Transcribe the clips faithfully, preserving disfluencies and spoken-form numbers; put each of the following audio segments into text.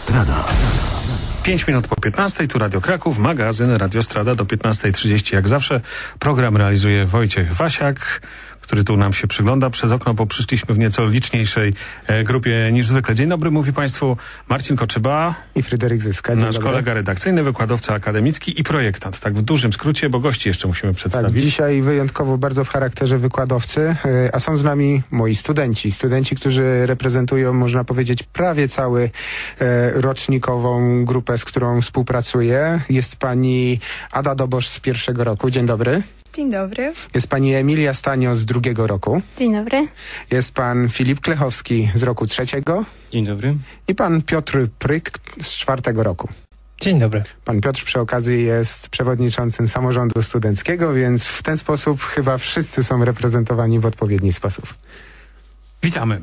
Strada. pięć minut po piętnastej, tu Radio Kraków, magazyn Radio Strada do piętnastej trzydzieści jak zawsze. Program realizuje Wojciech Wasiak, który tu nam się przygląda przez okno, bo przyszliśmy w nieco liczniejszej e, grupie niż zwykle. Dzień dobry, mówi Państwu Marcin Koczyba i Fryderyk Zyska. Dzień nasz dobry. kolega redakcyjny, wykładowca akademicki i projektant. Tak w dużym skrócie, bo gości jeszcze musimy przedstawić. Tak, dzisiaj wyjątkowo bardzo w charakterze wykładowcy, a są z nami moi studenci. Studenci, którzy reprezentują, można powiedzieć, prawie cały e, rocznikową grupę, z którą współpracuję. Jest pani Ada Dobosz z pierwszego roku. Dzień dobry. Dzień dobry. Jest pani Emilia Stanio z drugiego roku. Dzień dobry. Jest pan Filip Klechowski z roku trzeciego. Dzień dobry. I pan Piotr Pryk z czwartego roku. Dzień dobry. Pan Piotr przy okazji jest przewodniczącym samorządu studenckiego, więc w ten sposób chyba wszyscy są reprezentowani w odpowiedni sposób. Witamy.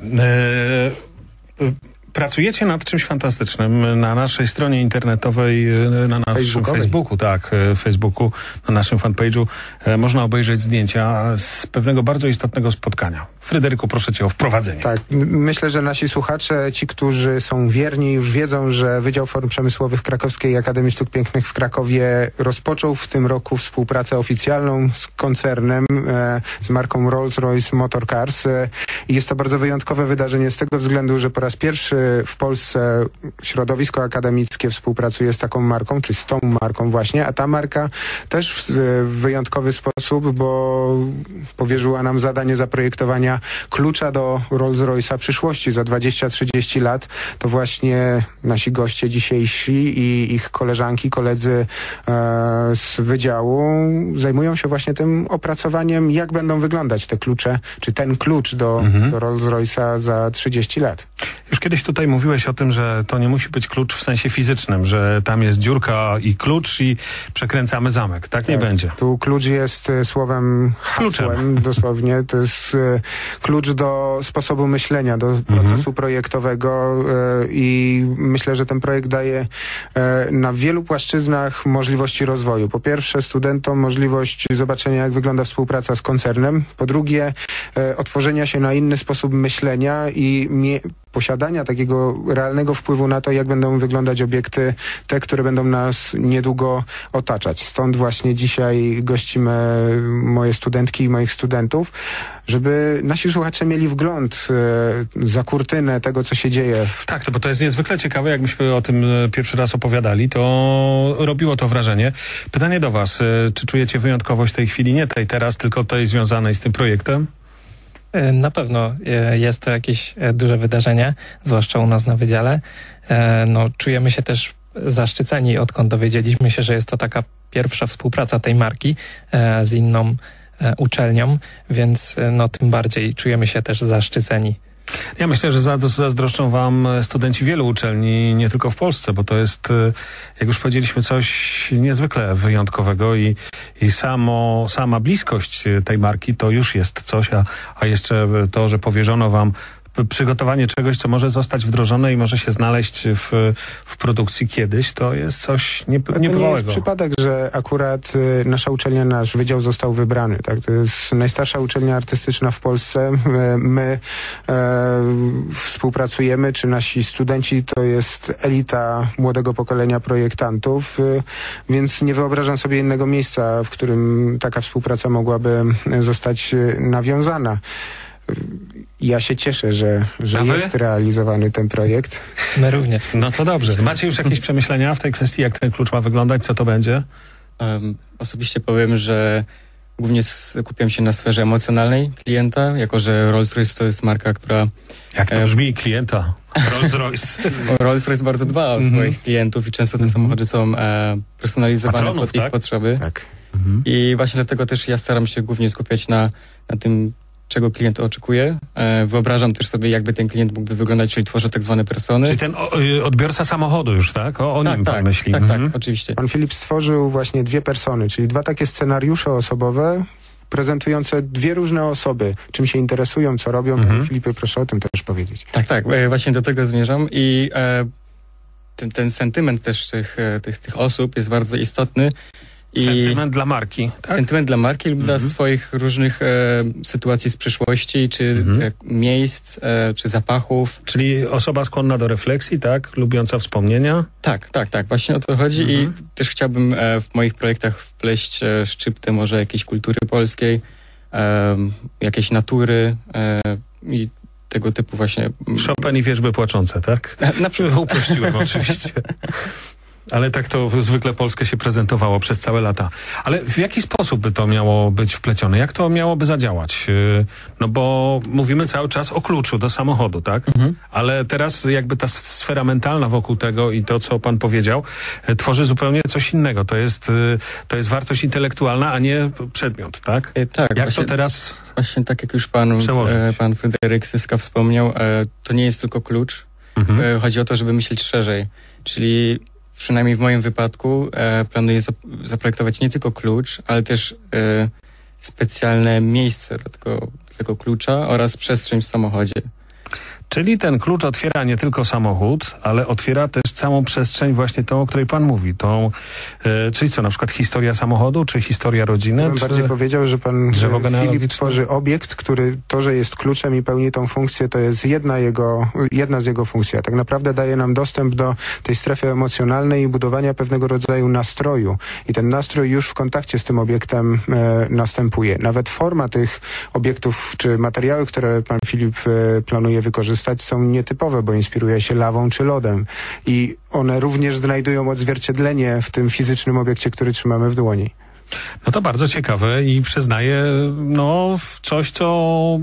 Eee... Pracujecie nad czymś fantastycznym na naszej stronie internetowej, na naszym Facebooku, tak, Facebooku, na naszym fanpage'u e, można obejrzeć zdjęcia z pewnego bardzo istotnego spotkania. Fryderyku, proszę cię o wprowadzenie. Tak, myślę, że nasi słuchacze, ci, którzy są wierni, już wiedzą, że Wydział Form Przemysłowych Krakowskiej Akademii Sztuk Pięknych w Krakowie rozpoczął w tym roku współpracę oficjalną z koncernem, e, z marką Rolls-Royce Motor Cars. E, i jest to bardzo wyjątkowe wydarzenie z tego względu, że po raz pierwszy w Polsce środowisko akademickie współpracuje z taką marką, czy z tą marką właśnie, a ta marka też w, w wyjątkowy sposób, bo powierzyła nam zadanie zaprojektowania klucza do Rolls-Royce'a przyszłości za dwadzieścia trzydzieści lat. To właśnie nasi goście dzisiejsi i ich koleżanki, koledzy e, z wydziału zajmują się właśnie tym opracowaniem, jak będą wyglądać te klucze, czy ten klucz do, mhm. do Rolls-Royce'a za trzydzieści lat. Już kiedyś tutaj mówiłeś o tym, że to nie musi być klucz w sensie fizycznym, że tam jest dziurka i klucz i przekręcamy zamek. Tak, tak nie będzie. Tu klucz jest y, słowem hasłem, Kluczem. dosłownie. To jest y, klucz do sposobu myślenia, do mhm. procesu projektowego y, i myślę, że ten projekt daje y, na wielu płaszczyznach możliwości rozwoju. Po pierwsze studentom możliwość zobaczenia, jak wygląda współpraca z koncernem. Po drugie y, otworzenia się na inny sposób myślenia i mie- posiadania takiego realnego wpływu na to, jak będą wyglądać obiekty, te, które będą nas niedługo otaczać. Stąd właśnie dzisiaj gościmy moje studentki i moich studentów, żeby nasi słuchacze mieli wgląd e, za kurtynę tego, co się dzieje. Tak, to, bo to jest niezwykle ciekawe, jak myśmy o tym pierwszy raz opowiadali, to robiło to wrażenie. Pytanie do was, e, czy czujecie wyjątkowość tej chwili, nie tej teraz, tylko tej związanej z tym projektem? Na pewno jest to jakieś duże wydarzenie, zwłaszcza u nas na wydziale. No, czujemy się też zaszczyceni, odkąd dowiedzieliśmy się, że jest to taka pierwsza współpraca tej marki z inną uczelnią, więc no, tym bardziej czujemy się też zaszczyceni. Ja myślę, że zazdroszczą wam studenci wielu uczelni, nie tylko w Polsce, bo to jest, jak już powiedzieliśmy, coś niezwykle wyjątkowego i, i samo, sama bliskość tej marki to już jest coś, a, a jeszcze to, że powierzono wam przygotowanie czegoś, co może zostać wdrożone i może się znaleźć w, w produkcji kiedyś, to jest coś niebywałego. To nie jest przypadek, że akurat y, nasza uczelnia, nasz wydział został wybrany. Tak? To jest najstarsza uczelnia artystyczna w Polsce. My, my e, współpracujemy, czy nasi studenci to jest elita młodego pokolenia projektantów, y, więc nie wyobrażam sobie innego miejsca, w którym taka współpraca mogłaby zostać y, nawiązana. Ja się cieszę, że, że jest realizowany ten projekt. My również. No to dobrze. Macie już jakieś przemyślenia w tej kwestii, jak ten klucz ma wyglądać, co to będzie? Um, osobiście powiem, że głównie skupiam się na sferze emocjonalnej klienta, jako że Rolls-Royce to jest marka, która... Jak to brzmi e, klienta? Rolls-Royce. Rolls-Royce bardzo dba o mm-hmm. swoich klientów i często te mm-hmm. samochody są e, personalizowane Patronów, pod ich tak? potrzeby. Tak. Mm-hmm. I właśnie dlatego też ja staram się głównie skupiać na, na tym, czego klient oczekuje. E, wyobrażam też sobie, jakby ten klient mógłby wyglądać, czyli tworzę tak zwane persony. Czyli ten o, odbiorca samochodu już, tak? O, o tak, nim tak, pan myśli. Tak, mhm. tak, oczywiście. Pan Filip stworzył właśnie dwie persony, czyli dwa takie scenariusze osobowe, prezentujące dwie różne osoby, czym się interesują, co robią. Mhm. Filipie, proszę o tym też powiedzieć. Tak, tak, e, właśnie do tego zmierzam i e, ten, ten sentyment też tych, tych, tych osób jest bardzo istotny I sentyment dla marki, tak? Sentyment dla marki lub Mhm. dla swoich różnych e, sytuacji z przeszłości, czy Mhm. e, miejsc, e, czy zapachów. Czyli osoba skłonna do refleksji, tak? Lubiąca wspomnienia. Tak, tak, tak. Właśnie o to chodzi Mhm. i też chciałbym e, w moich projektach wpleść e, szczyptę może jakiejś kultury polskiej, e, jakiejś natury e, i tego typu właśnie... Chopin i wierzby płaczące, tak? Na przykład. Uprościłem oczywiście. Ale tak to zwykle Polskę się prezentowało przez całe lata. Ale w jaki sposób by to miało być wplecione? Jak to miałoby zadziałać? Yy, No bo mówimy cały czas o kluczu do samochodu, tak? Mhm. Ale teraz jakby ta sfera mentalna wokół tego i to, co pan powiedział, yy, tworzy zupełnie coś innego. To jest, yy, to jest wartość intelektualna, a nie przedmiot, tak? E, tak, Jak właśnie, to teraz... właśnie tak jak już pan, przełożyć? e, pan Fryderyk Syska wspomniał, e, to nie jest tylko klucz. Mhm. E, chodzi o to, żeby myśleć szerzej. Czyli przynajmniej w moim wypadku e, planuję zap- zaprojektować nie tylko klucz, ale też e, specjalne miejsce dla tego, dla tego klucza oraz przestrzeń w samochodzie. Czyli ten klucz otwiera nie tylko samochód, ale otwiera też całą przestrzeń właśnie tą, o której pan mówi. Tą, e, czyli co, na przykład historia samochodu, czy historia rodziny? Ja bym czy... bardziej powiedział, że pan drzewo e, Filip genealogiczne? tworzy obiekt, który to, że jest kluczem i pełni tą funkcję, to jest jedna, jego, jedna z jego funkcji. A tak naprawdę daje nam dostęp do tej strefy emocjonalnej i budowania pewnego rodzaju nastroju. I ten nastrój już w kontakcie z tym obiektem e, następuje. Nawet forma tych obiektów, czy materiały, które pan Filip e, planuje wykorzystać, są nietypowe, bo inspiruje się lawą czy lodem. I one również znajdują odzwierciedlenie w tym fizycznym obiekcie, który trzymamy w dłoni. No to bardzo ciekawe i przyznaję, no, coś, co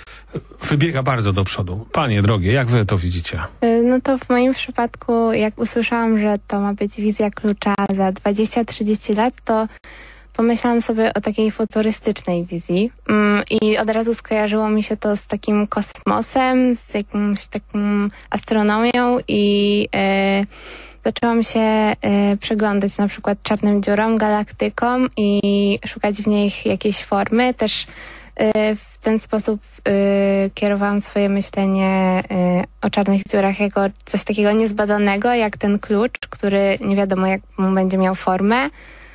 wybiega bardzo do przodu. Panie drogie, jak wy to widzicie? No to w moim przypadku, jak usłyszałam, że to ma być wizja klucza za dwadzieścia trzydzieści lat, to pomyślałam sobie o takiej futurystycznej wizji mm, i od razu skojarzyło mi się to z takim kosmosem, z jakąś taką astronomią i e, zaczęłam się e, przyglądać na przykład czarnym dziurom, galaktykom i szukać w nich jakiejś formy. Też e, w ten sposób e, kierowałam swoje myślenie e, o czarnych dziurach jako coś takiego niezbadanego, jak ten klucz, który nie wiadomo jak mu będzie miał formę.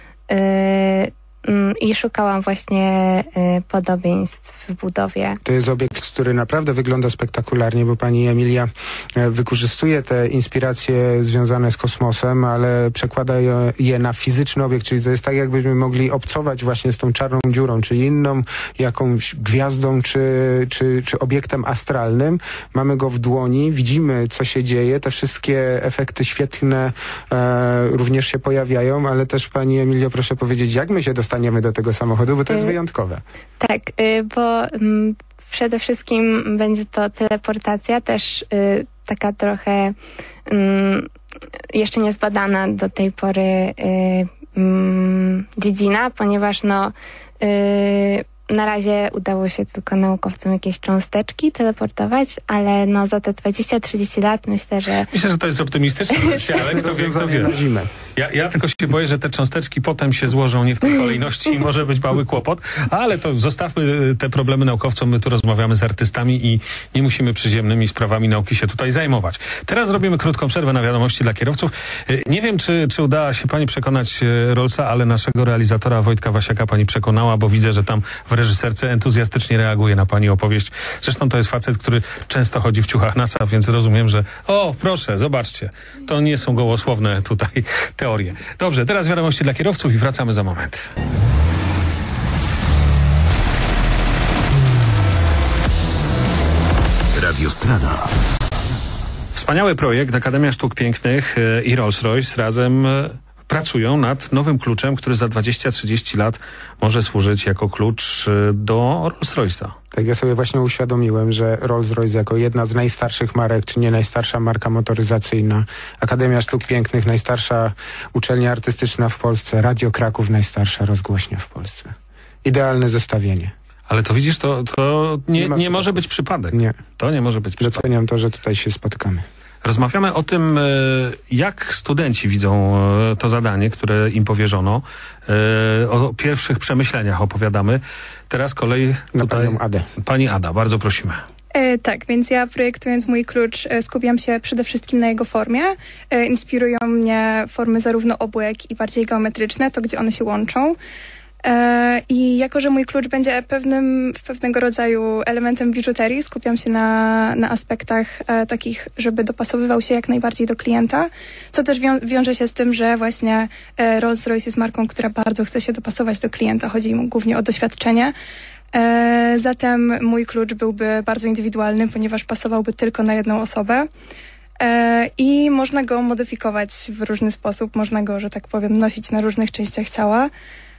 I szukałam właśnie podobieństw w budowie. To jest obiekt, który naprawdę wygląda spektakularnie, bo pani Emilia wykorzystuje te inspiracje związane z kosmosem, ale przekłada je, je na fizyczny obiekt, czyli to jest tak, jakbyśmy mogli obcować właśnie z tą czarną dziurą, czy inną jakąś gwiazdą, czy, czy, czy obiektem astralnym. Mamy go w dłoni, widzimy, co się dzieje, te wszystkie efekty świetlne e, również się pojawiają, ale też pani Emilio, proszę powiedzieć, jak my się dostaniemy do tego samochodu, bo to jest wyjątkowe. Tak, bo m, przede wszystkim będzie to teleportacja, też y, taka trochę y, jeszcze niezbadana do tej pory y, y, dziedzina, ponieważ no y, na razie udało się tylko naukowcom jakieś cząsteczki teleportować, ale no za te dwadzieścia trzydzieści lat myślę, że... Myślę, że to jest optymistyczne wersja, ale kto wie, kto wie. Na zimę. Ja, ja tylko się boję, że te cząsteczki potem się złożą nie w tej kolejności i może być mały kłopot, ale to zostawmy te problemy naukowcom, my tu rozmawiamy z artystami i nie musimy przyziemnymi sprawami nauki się tutaj zajmować. Teraz zrobimy krótką przerwę na wiadomości dla kierowców. Nie wiem, czy, czy udała się pani przekonać Rollsa, ale naszego realizatora Wojtka Wasiaka pani przekonała, bo widzę, że tam w reżyserce entuzjastycznie reaguje na pani opowieść. Zresztą to jest facet, który często chodzi w ciuchach NASA, więc rozumiem, że o, proszę, zobaczcie, to nie są gołosłowne tutaj teorie. Dobrze, teraz wiadomości dla kierowców i wracamy za moment. Radio Strada. Wspaniały projekt, Akademia Sztuk Pięknych i Rolls-Royce razem pracują nad nowym kluczem, który za dwadzieścia trzydzieści lat może służyć jako klucz do Rolls-Royce'a. Tak, ja sobie właśnie uświadomiłem, że Rolls-Royce jako jedna z najstarszych marek, czy nie najstarsza marka motoryzacyjna, Akademia Sztuk Pięknych, najstarsza uczelnia artystyczna w Polsce, Radio Kraków, najstarsza rozgłośnia w Polsce. Idealne zestawienie. Ale to widzisz, to, to nie, Nie ma nie może być przypadek. Nie. To nie może być przypadek. Doceniam to, że tutaj się spotykamy. Rozmawiamy o tym, jak studenci widzą to zadanie, które im powierzono. O pierwszych przemyśleniach opowiadamy. Teraz kolej Na tutaj panią Adę. Pani Ada, bardzo prosimy. E, tak, więc ja projektując mój klucz e, skupiam się przede wszystkim na jego formie. E, inspirują mnie formy zarówno obłek i bardziej geometryczne, to gdzie one się łączą. E, I jako, że mój klucz będzie pewnym, pewnego rodzaju elementem biżuterii, skupiam się na, na aspektach e, takich, żeby dopasowywał się jak najbardziej do klienta, co też wią- wiąże się z tym, że właśnie e, Rolls-Royce jest marką, która bardzo chce się dopasować do klienta. Chodzi im głównie o doświadczenie. E, zatem mój klucz byłby bardzo indywidualny, ponieważ pasowałby tylko na jedną osobę. E, I można go modyfikować w różny sposób. Można go, że tak powiem, nosić na różnych częściach ciała.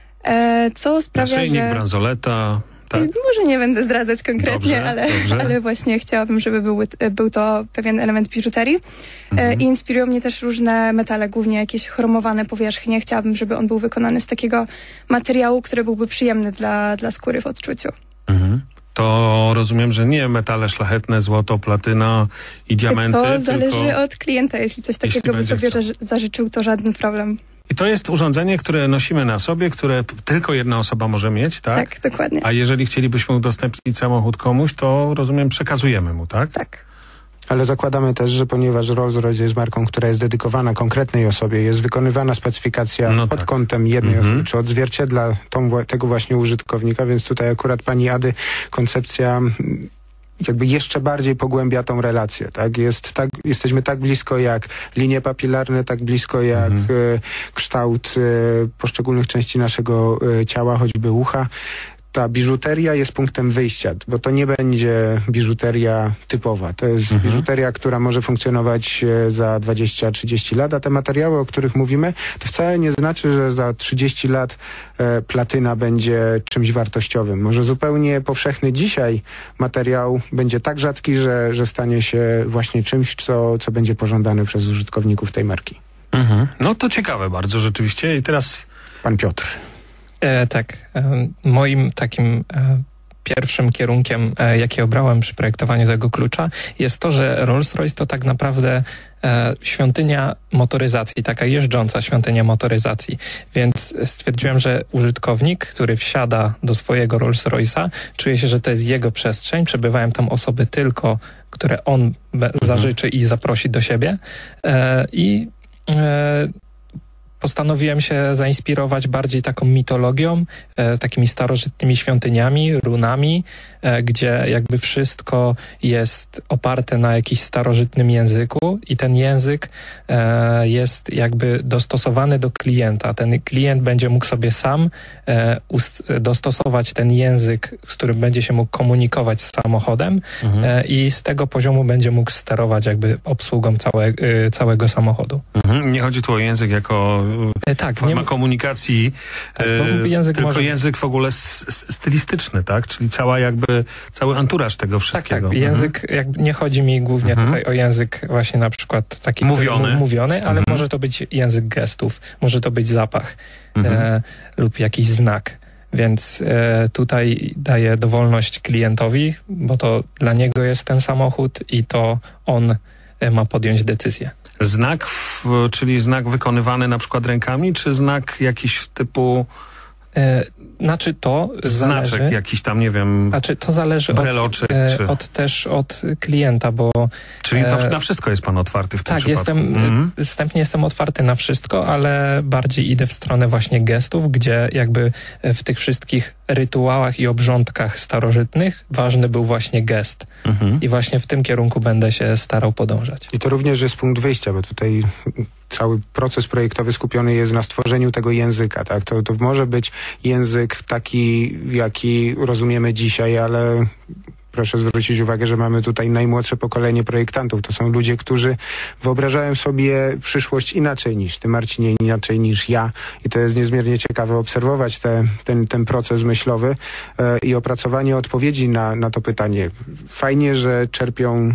E, co sprawia, Naszyjnik, że... bransoleta. Tak. Może nie będę zdradzać konkretnie, Dobrze, ale, dobrze. ale właśnie chciałabym, żeby był, był to pewien element biżuterii. Mhm. E, I inspirują mnie też różne metale, głównie jakieś chromowane powierzchnie. Chciałabym, żeby on był wykonany z takiego materiału, który byłby przyjemny dla, dla skóry w odczuciu. Mhm. To rozumiem, że nie metale szlachetne, złoto, platyna i diamenty, To zależy tylko... od klienta. Jeśli coś Jeśli takiego by będzie sobie chciał. ża- zażyczył, to żaden problem. I to jest urządzenie, które nosimy na sobie, które p- tylko jedna osoba może mieć, tak? Tak, dokładnie. A jeżeli chcielibyśmy udostępnić samochód komuś, to rozumiem, przekazujemy mu, tak? Tak. Ale zakładamy też, że ponieważ Rolls-Royce jest marką, która jest dedykowana konkretnej osobie, jest wykonywana specyfikacja No pod tak. kątem jednej Mhm. osoby, czy odzwierciedla tą, wła- tego właśnie użytkownika, więc tutaj akurat pani Ady koncepcja mm, jakby jeszcze bardziej pogłębia tą relację, tak? Jest tak, jesteśmy tak blisko jak linie papilarne, tak blisko jak Mhm. e, kształt e, poszczególnych części naszego e, ciała, choćby ucha. Ta biżuteria jest punktem wyjścia, bo to nie będzie biżuteria typowa. To jest Mhm. biżuteria, która może funkcjonować e, za dwadzieścia trzydzieści lat, a te materiały, o których mówimy, to wcale nie znaczy, że za trzydzieści lat e, platyna będzie czymś wartościowym. Może zupełnie powszechny dzisiaj materiał będzie tak rzadki, że, że stanie się właśnie czymś, co, co będzie pożądane przez użytkowników tej marki. Mhm. No to ciekawe bardzo rzeczywiście. I teraz Pan Piotr. E, tak. E, moim takim e, pierwszym kierunkiem, e, jaki obrałem przy projektowaniu tego klucza, jest to, że Rolls-Royce to tak naprawdę e, świątynia motoryzacji, taka jeżdżąca świątynia motoryzacji. Więc stwierdziłem, że użytkownik, który wsiada do swojego Rolls-Royce'a, czuje się, że to jest jego przestrzeń. Przebywają tam osoby tylko, które on be- zażyczy i zaprosi do siebie. E, I e, postanowiłem się zainspirować bardziej taką mitologią, e, takimi starożytnymi świątyniami, runami, e, gdzie jakby wszystko jest oparte na jakimś starożytnym języku i ten język e, jest jakby dostosowany do klienta. Ten klient będzie mógł sobie sam e, ust- dostosować ten język, z którym będzie się mógł komunikować z samochodem Mhm. e, i z tego poziomu będzie mógł sterować jakby obsługą całe, e, całego samochodu. mhm. Nie chodzi tu o język jako E, tak, forma nie, komunikacji, Tak, e, bo język tylko może- język w ogóle s- s- stylistyczny, tak? Czyli cała jakby, cały anturaż tego tak, wszystkiego. tak. Mhm. Język, jakby nie chodzi mi głównie Mhm. tutaj o język właśnie na przykład taki który Mówiony. mu- mówiony, ale Mhm. może to być język gestów, może to być zapach Mhm. e, lub jakiś znak. Więc e, tutaj daję dowolność klientowi, bo to dla niego jest ten samochód i to on e, ma podjąć decyzję. Znak, w, czyli znak wykonywany na przykład rękami, czy znak jakiś typu E, znaczy to znaczek zależy, jakiś tam, nie wiem, znaczy to zależy od, breloczek, e, czy... od też od klienta, bo Czyli to, e, na wszystko jest pan otwarty w tym tak, przypadku. jestem, Mhm. y, wstępnie jestem otwarty na wszystko, ale bardziej idę w stronę właśnie gestów, gdzie jakby w tych wszystkich rytuałach i obrządkach starożytnych ważny był właśnie gest. Mhm. I właśnie w tym kierunku będę się starał podążać. I to również jest punkt wyjścia, bo tutaj cały proces projektowy skupiony jest na stworzeniu tego języka, tak? To, to może być język taki, jaki rozumiemy dzisiaj, ale proszę zwrócić uwagę, że mamy tutaj najmłodsze pokolenie projektantów. To są ludzie, którzy wyobrażają sobie przyszłość inaczej niż ty, Marcinie, inaczej niż ja. I to jest niezmiernie ciekawe obserwować te, ten, ten proces myślowy e, i opracowanie odpowiedzi na, na to pytanie. Fajnie, że czerpią e,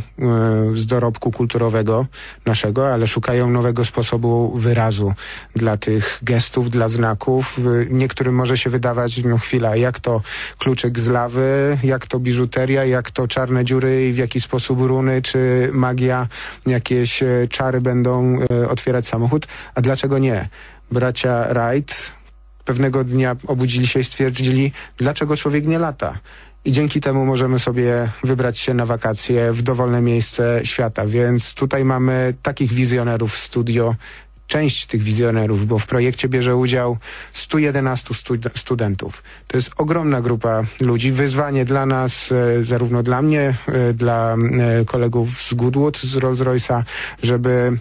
z dorobku kulturowego naszego, ale szukają nowego sposobu wyrazu dla tych gestów, dla znaków. E, Niektórym może się wydawać, no chwila, jak to kluczyk z lawy, jak to biżuteria, jak to czarne dziury i w jaki sposób runy czy magia, jakieś e, czary będą e, otwierać samochód. A dlaczego nie? Bracia Wright pewnego dnia obudzili się i stwierdzili, dlaczego człowiek nie lata. i dzięki temu możemy sobie wybrać się na wakacje w dowolne miejsce świata. Więc tutaj mamy takich wizjonerów w studio, część tych wizjonerów, bo w projekcie bierze udział stu jedenastu stud- studentów. To jest ogromna grupa ludzi. Wyzwanie dla nas, e, zarówno dla mnie, e, dla e, kolegów z Goodwood, z Rolls-Royce'a, żeby e,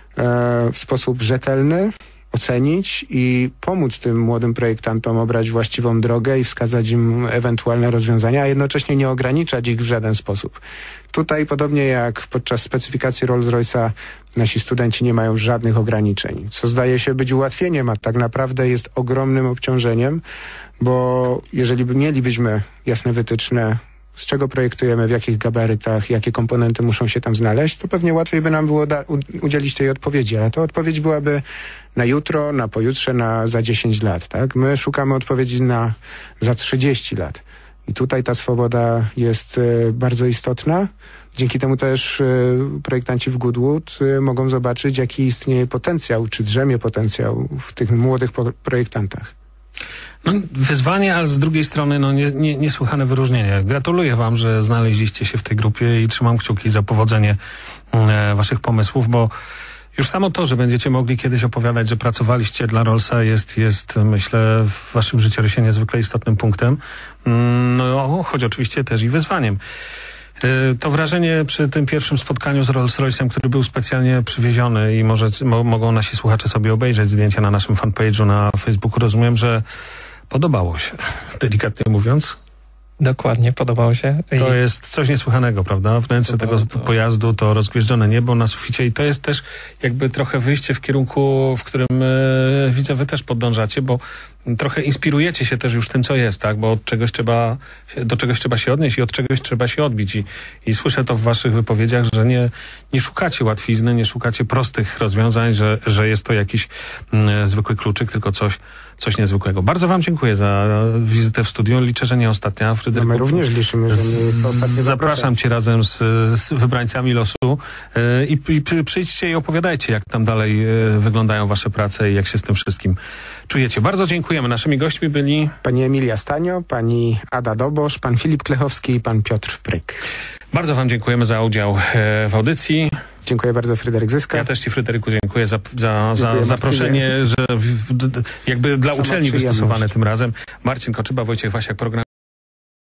w sposób rzetelny ocenić i pomóc tym młodym projektantom obrać właściwą drogę i wskazać im ewentualne rozwiązania, a jednocześnie nie ograniczać ich w żaden sposób. Tutaj, podobnie jak podczas specyfikacji Rolls-Royce'a, nasi studenci nie mają żadnych ograniczeń, co zdaje się być ułatwieniem, a tak naprawdę jest ogromnym obciążeniem, bo jeżeli by mielibyśmy jasne wytyczne, z czego projektujemy, w jakich gabarytach, jakie komponenty muszą się tam znaleźć, to pewnie łatwiej by nam było da- u- udzielić tej odpowiedzi, ale ta odpowiedź byłaby na jutro, na pojutrze, na za dziesięć lat, tak? My szukamy odpowiedzi na za trzydzieści lat. I tutaj ta swoboda jest y, bardzo istotna. Dzięki temu też y, projektanci w Goodwood y, mogą zobaczyć, jaki istnieje potencjał, czy drzemie potencjał w tych młodych po- projektantach. No, wyzwanie, a z drugiej strony no, nie, nie, niesłychane wyróżnienie. Gratuluję wam, że znaleźliście się w tej grupie i trzymam kciuki za powodzenie e, waszych pomysłów, bo już samo to, że będziecie mogli kiedyś opowiadać, że pracowaliście dla Rollsa, jest, jest myślę, w waszym życiorysie niezwykle istotnym punktem, mm, no, choć oczywiście też i wyzwaniem. To wrażenie przy tym pierwszym spotkaniu z Rolls-Royce'em, który był specjalnie przywieziony i może, mo, mogą nasi słuchacze sobie obejrzeć zdjęcia na naszym fanpage'u na Facebooku, rozumiem, że podobało się, delikatnie mówiąc. Dokładnie, podobało się. To I... jest coś niesłychanego, prawda? Wnętrze tego to... pojazdu, to rozgwieżdżone niebo na suficie i to jest też jakby trochę wyjście w kierunku, w którym e, widzę, wy też podążacie, bo trochę inspirujecie się też już tym, co jest, tak? Bo od czegoś trzeba, do czegoś trzeba się odnieść i od czegoś trzeba się odbić. I, i słyszę to w waszych wypowiedziach, że nie, nie szukacie łatwizny, nie szukacie prostych rozwiązań, że, że jest to jakiś mm, zwykły kluczyk, tylko coś, coś niezwykłego. Bardzo wam dziękuję za wizytę w studiu. Liczę, że nie ostatnia. Fryderyku, no my również liczymy, że nie to ostatnie. Zapraszam cię razem z, z wybrańcami losu yy, i, i przyjdźcie i opowiadajcie, jak tam dalej yy, wyglądają wasze prace i jak się z tym wszystkim czujecie. Bardzo dziękujemy. Naszymi gośćmi byli pani Emilia Stanio, pani Ada Dobosz, pan Filip Klechowski i pan Piotr Pryk. Bardzo wam dziękujemy za udział yy, w audycji. Dziękuję bardzo, Fryderyk Zyska. Ja też ci, Fryderyku, dziękuję za, za, za zaproszenie, że w, w, jakby dla Sama uczelni przyjemność. wystosowane tym razem. Marcin Koczyba, Wojciech Wasiak, program